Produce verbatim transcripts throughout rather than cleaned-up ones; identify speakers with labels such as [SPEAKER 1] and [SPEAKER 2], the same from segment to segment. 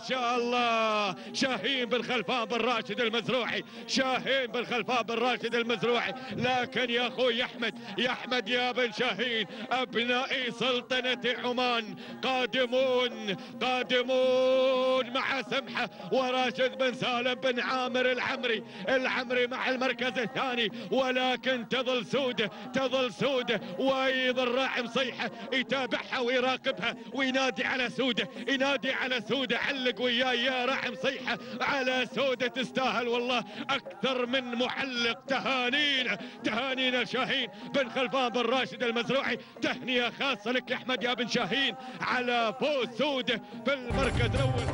[SPEAKER 1] شاء الله. شاهين بن خلفان بن راشد المزروعي، شاهين بن خلفان بن راشد المزروعي. لكن يا اخوي احمد، يا احمد يا بن شاهين، ابناء سلطنة عمان قادمون قادمون مع سمحة وراشد بن سالم بن عامر العمري، العمري مع المركز الثاني. ولكن تظل سودة، تظل سودة، وايضا راعي مصيحة يتابعها ويراقبها وينادي على سودة، ينادي على سودة. علق وياي يا راعي مصيحة على سودة، تستاهل والله اكثر من معلق. تهانينا تهانينا شاهين بن خلفان بن راشد المزروعي. تهنئة خاصة لك يا احمد يا بن شاهين على فوز سودة في المركز الاول.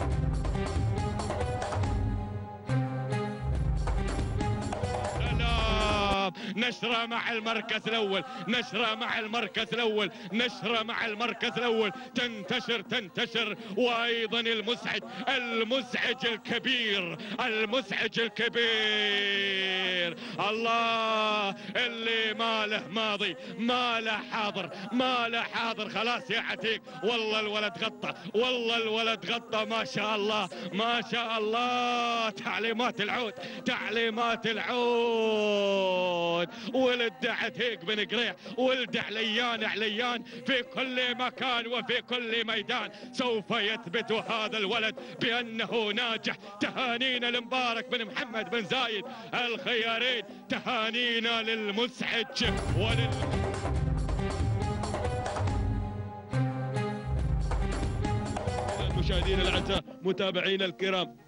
[SPEAKER 1] نشرة مع المركز الأول، نشرة مع المركز الأول، نشرة مع المركز الأول. تنتشر تنتشر. وأيضا المزعج، المزعج الكبير، المزعج الكبير. الله اللي ما له ماضي ما له حاضر، ما له حاضر. خلاص يا عتيق، والله الولد غطى، والله الولد غطى. ما شاء الله ما شاء الله. تعليمات العود، تعليمات العود. ولد عتيق بن قريح، ولد عليان عليان في كل مكان وفي كل ميدان. سوف يثبت هذا الولد بأنه ناجح. تهانينا لمبارك بن محمد بن زايد الخيارين. تهانينا للمزعج ولل المشاهدين الاعزاء، متابعينا الكرام،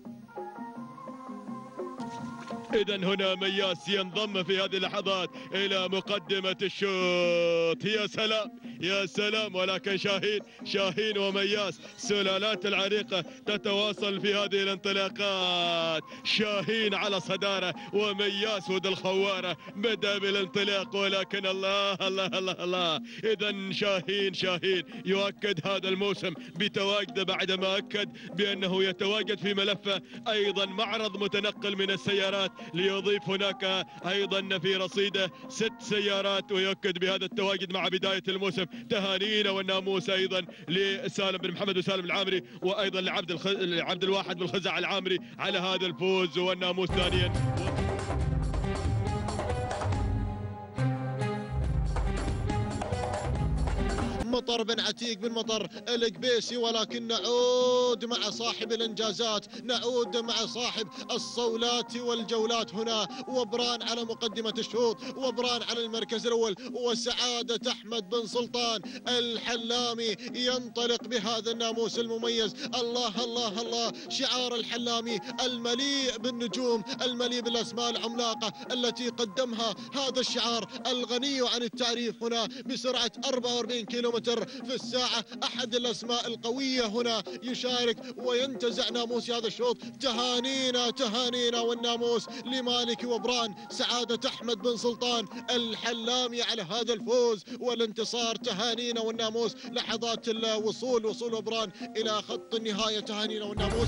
[SPEAKER 1] إذا هنا مياس ينضم في هذه اللحظات إلى مقدمة الشوط. يا سلام يا سلام. ولكن شاهين، شاهين ومياس سلالات العريقة تتواصل في هذه الانطلاقات. شاهين على صدارة ومياس ود الخوارة بدأ بالانطلاق. ولكن الله الله الله الله. إذا شاهين، شاهين يؤكد هذا الموسم بتواجده بعدما أكد بأنه يتواجد في ملفه أيضا معرض متنقل من السيارات، ليضيف هناك ايضا في رصيده ست سيارات، ويؤكد بهذا التواجد مع بدايه الموسم. تهانينا والناموس ايضا لسالم بن محمد وسالم العامري، وايضا لعبد الخ... عبد الواحد بن خزع العامري على هذا الفوز والناموس ثانيا.
[SPEAKER 2] مطر بن عتيق بن مطر القبيسي. ولكن نعود مع صاحب الانجازات، نعود مع صاحب الصولات والجولات هنا. وبران على مقدمة الشوط، وبران على المركز الاول. وسعادة احمد بن سلطان الحلامي ينطلق بهذا الناموس المميز. الله الله الله. شعار الحلامي المليء بالنجوم، المليء بالاسماء العملاقة التي قدمها. هذا الشعار الغني عن التعريف هنا بسرعة أربعة وأربعين كيلومتر في الساعة. أحد الأسماء القوية هنا يشارك وينتزع ناموس هذا الشوط. تهانينا تهانينا والناموس لمالك وبران سعادة أحمد بن سلطان الحلامي على هذا الفوز والانتصار. تهانينا والناموس. لحظات الوصول، وصول وبران إلى خط النهاية. تهانينا والناموس.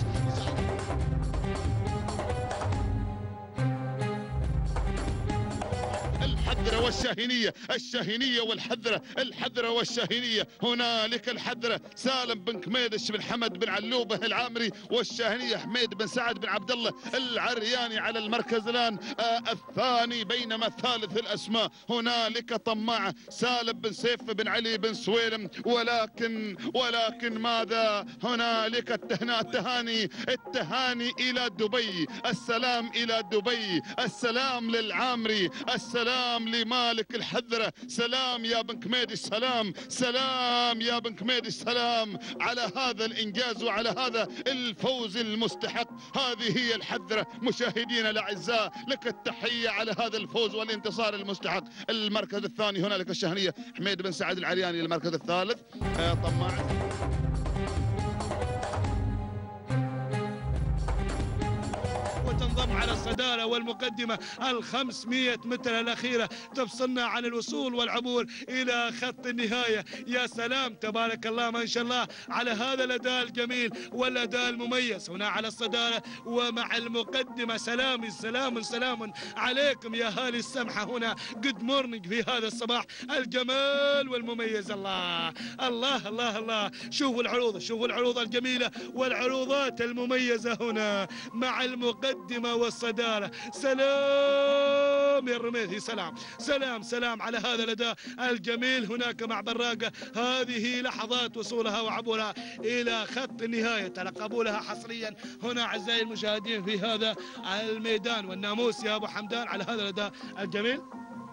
[SPEAKER 3] الحذرة والشاهينية، الشاهينية والحذرة، الحذرة والشاهينية. هنالك الحذرة سالم بن كميدش بن حمد بن علوبة العامري، والشاهينية حميد بن سعد بن عبد الله العرياني على المركز الآن آه الثاني. بينما ثالث الأسماء هنالك طماعة سالم بن سيف بن علي بن سويلم. ولكن ولكن ماذا؟ هنالك التهنئة، التهاني التهاني إلى دبي. السلام إلى دبي، السلام للعامري، السلام لمالك الحذرة. سلام يا بن كميدي، سلام سلام يا بن كميدي، سلام على هذا الإنجاز وعلى هذا الفوز المستحق. هذه هي الحذرة. مشاهدينا الأعزاء، لك التحية على هذا الفوز والانتصار المستحق. المركز الثاني هنالك الشاهنية حميد بن سعد العرياني. المركز الثالث آه طماع.
[SPEAKER 4] وتنضم وانضم على الصدارة والمقدمة الخمسمائة متر الأخيرة تفصلنا عن الوصول والعبور إلى خط النهاية. يا سلام تبارك الله ما شاء الله على هذا الأداء الجميل والأداء المميز هنا على الصدارة ومع المقدمة. سلام سلام سلام عليكم يا أهالي السمحة هنا. جود مورنينج في هذا الصباح الجمال والمميز. الله الله الله الله. شوفوا العروض شوفوا العروض الجميلة والعروضات المميزة هنا مع المقدمة والصدارة. سلام يا الرميثي. سلام سلام سلام على هذا الأداء الجميل هناك مع براقة. هذه لحظات وصولها وعبورها إلى خط النهاية. تلقبوا لها حصريا هنا أعزائي المشاهدين في هذا الميدان. والناموس يا أبو حمدان على هذا الأداء الجميل.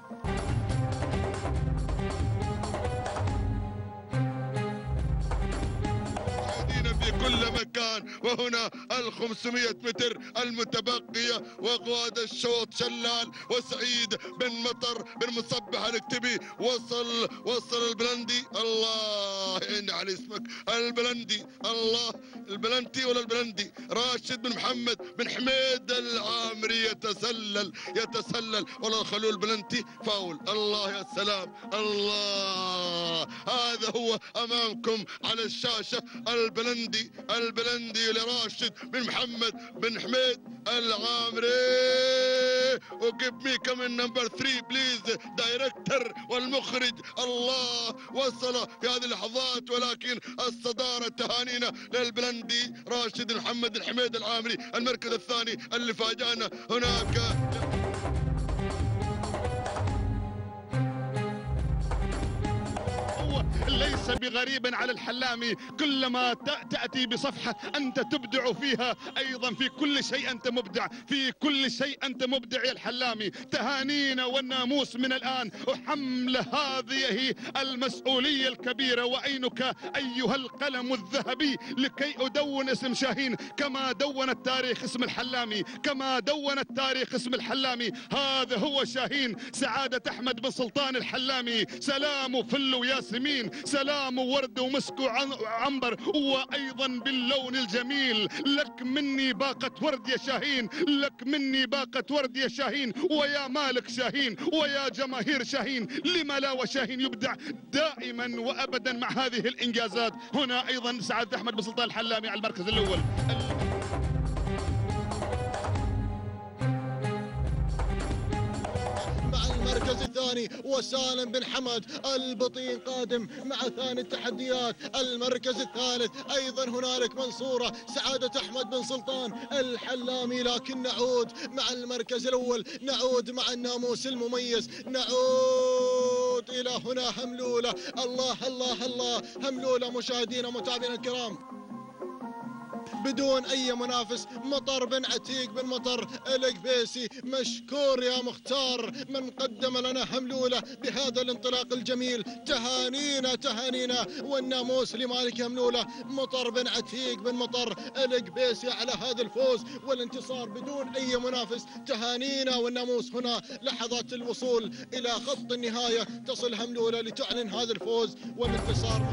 [SPEAKER 3] في كل مكان. وهنا الخمسمائة متر المتبقية وقواد الشوط شلال وسعيد بن مطر بن مصبح الكتبي. وصل وصل البلندي. الله إن على اسمك البلندي. الله البلنتي ولا البلندي. راشد بن محمد بن حميد العامري يتسلل يتسلل ولا خلوا البلنتي فاول. الله يا سلام. الله هذا هو أمامكم على الشاشة البلندي البلندي لراشد بن محمد بن حميد العامري. وجيب مي كمان نمبر ثلاثة بليز دايركتر والمخرج. الله وصل في هذه اللحظات ولكن الصدارة تهانينا للبلندي راشد بن محمد الحميد العامري. المركز الثاني اللي فاجأنا هناك ليس بغريب على الحلامي. كلما تأتي بصفحة أنت تبدع فيها أيضا في كل شيء أنت مبدع في كل شيء أنت مبدع يا الحلامي. تهانينا والناموس من الآن وحمل هذه المسؤولية الكبيرة. وأينك أيها القلم الذهبي لكي أدون اسم شاهين كما دون التاريخ اسم الحلامي كما دون التاريخ اسم الحلامي. هذا هو شاهين سعادة أحمد بن سلطان الحلامي. سلام فل وياسمين. سلام ورد ومسك وعنبر وايضا باللون الجميل. لك مني باقة ورد يا شاهين. لك مني باقة ورد يا شاهين. ويا مالك شاهين ويا جماهير شاهين. لما لا وشاهين يبدع دائما وابدا مع هذه الانجازات. هنا ايضا سعادة احمد بن سلطان الحلامي على المركز الاول.
[SPEAKER 2] المركز الثاني وسالم بن حمد البطين قادم مع ثاني التحديات. المركز الثالث ايضا هنالك منصورة سعادة احمد بن سلطان الحلامي. لكن نعود مع المركز الاول نعود مع الناموس المميز. نعود الى هنا هملولة. الله الله الله هملولة مشاهدينا متابعينا الكرام بدون اي منافس. مطر بن عتيق بن مطر القبيسي. مشكور يا مختار من قدم لنا هملولة بهذا الانطلاق الجميل. تهانينا تهانينا والناموس لمالك هملولة مطر بن عتيق بن مطر القبيسي على هذا الفوز والانتصار بدون اي منافس. تهانينا والناموس. هنا لحظات الوصول الى خط النهاية تصل هملولة لتعلن هذا الفوز والانتصار.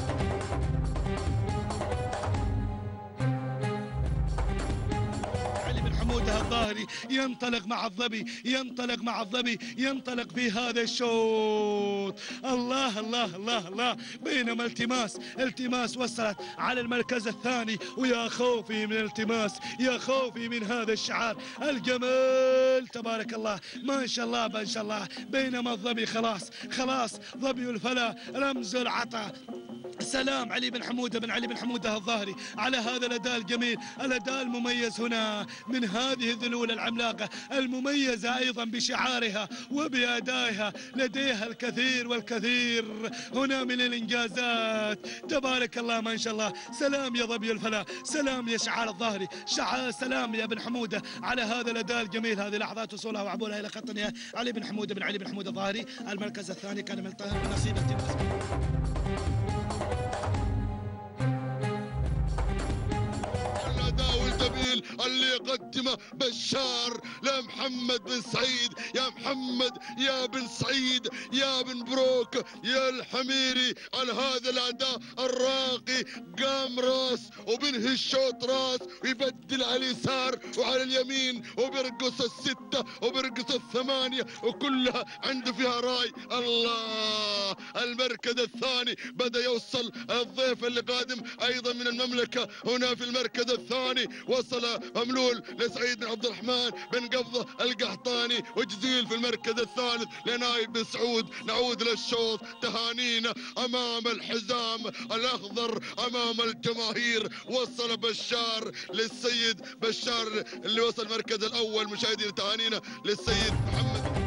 [SPEAKER 4] حمودة الظاهري ينطلق مع الظبي ينطلق مع الظبي ينطلق في هذا الشوط. الله الله الله الله. بينما التماس التماس وصلت على المركز الثاني. ويا خوفي من التماس يا خوفي من هذا الشعار الجمال تبارك الله ما شاء الله ما شاء الله. بينما الظبي خلاص خلاص ظبي الفلا رمز العطا. سلام علي بن حمودة بن علي بن حمودة الظاهري على هذا الأداء الجميل الأداء المميز هنا من هذه الذلول العملاقة المميزة أيضا بشعارها وبأدائها. لديها الكثير والكثير هنا من الإنجازات تبارك الله ما شاء الله. سلام يا ظبي الفلا. سلام يا شعار الظاهري. شعار سلام يا بن حمودة على هذا الأداء الجميل. هذه لحظات وصولها وعبورها إلى خط النهاية. علي بن حمودة بن علي بن حمودة الظاهري المركز الثاني كان من نصيب التماس.
[SPEAKER 3] الأداء الجميل اللي يقدمه بشار لمحمد بن سعيد. يا محمد يا بن سعيد يا بن بروك يا الحميري على هذا الاداء الراقي. قام راس وبنهي الشوط راس ويبدل على اليسار وعلى اليمين وبيرقص الستة وبيرقص الثمانية وكلها عنده فيها راي. الله المركز الثاني بدأ يوصل الضيف اللي قادم ايضا من المملكة هنا في المركز الثاني. وصل مملول لسعيد بن عبد الرحمن بن قبضة القحطاني وجزيل في المركز الثالث لنايف بن سعود. نعود للشوط تهانينا امام الحزام الاخضر امام الجماهير. وصل بشار للسيد بشار اللي وصل المركز الاول. مشاهدينا تهانينا للسيد محمد.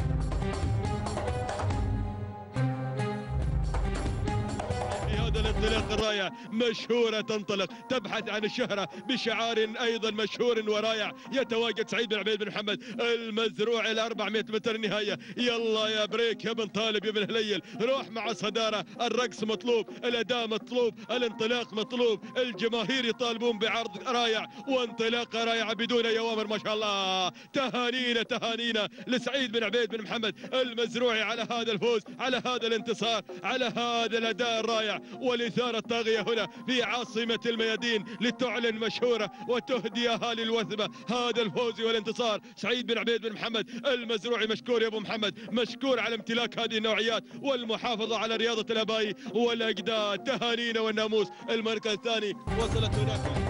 [SPEAKER 1] الانطلاق الرائع مشهورة تنطلق تبحث عن الشهرة بشعار أيضا مشهور ورائع. يتواجد سعيد بن عبيد بن محمد المزروع إلى أربعمائة متر النهاية. يلا يا بريك يا بن طالب يا بن هليل، روح مع صدارة. الرقص مطلوب، الأداء مطلوب، الانطلاق مطلوب. الجماهير يطالبون بعرض رائع وانطلاقة رائعة بدون أي أوامر. ما شاء الله تهانينا تهانينا لسعيد بن عبيد بن محمد المزروعي على هذا الفوز، على هذا الانتصار، على هذا الأداء الرائع والإثارة الطاغية هنا في عاصمة الميادين لتعلن مشهورة وتهدي أهالي الوثبة هذا الفوز والانتصار. سعيد بن عبيد بن محمد المزروعي مشكور يا أبو محمد، مشكور على امتلاك هذه النوعيات والمحافظة على رياضة الآباء والأجداد. تهانينا والناموس. المركز الثاني وصلت هناك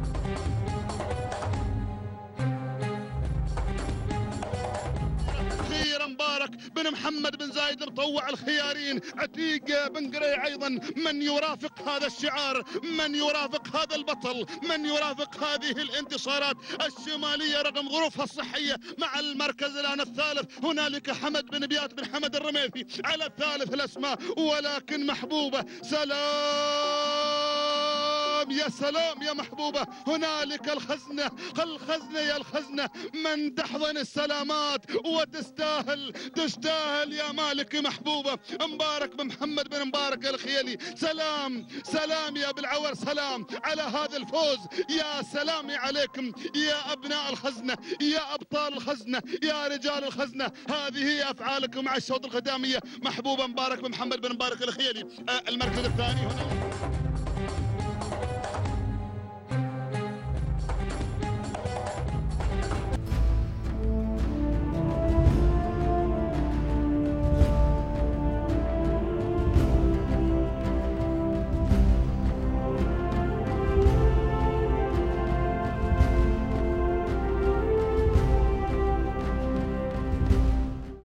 [SPEAKER 3] مبارك بن محمد بن زايد مطوع الخيارين. عتيق بن قريع ايضا من يرافق هذا الشعار، من يرافق هذا البطل، من يرافق هذه الانتصارات الشماليه رغم ظروفها الصحيه. مع المركز الان الثالث هنالك حمد بن بيات بن حمد الرميثي على الثالث الاسماء ولكن محبوبه. سلام يا سلام يا محبوبة. هنالك الخزنة الخزنة يا الخزنة من تحضن السلامات وتستاهل تستاهل يا مالك محبوبة. مبارك بن محمد بن مبارك الخيلي. سلام سلام يا بالعور، سلام على هذا الفوز. يا سلامي عليكم يا أبناء الخزنة، يا أبطال الخزنة، يا رجال الخزنة. هذه هي أفعالكم مع الشوط الختامية. محبوبة مبارك بن محمد بن مبارك الخيلي. المركز الثاني هنا